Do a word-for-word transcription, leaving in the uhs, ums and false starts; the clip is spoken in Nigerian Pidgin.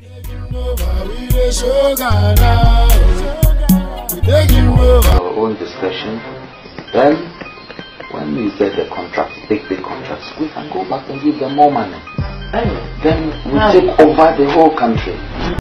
Our own discretion. Then, when we get the contracts, big, big contracts, we can go back and give them more money. Then we take over the whole country.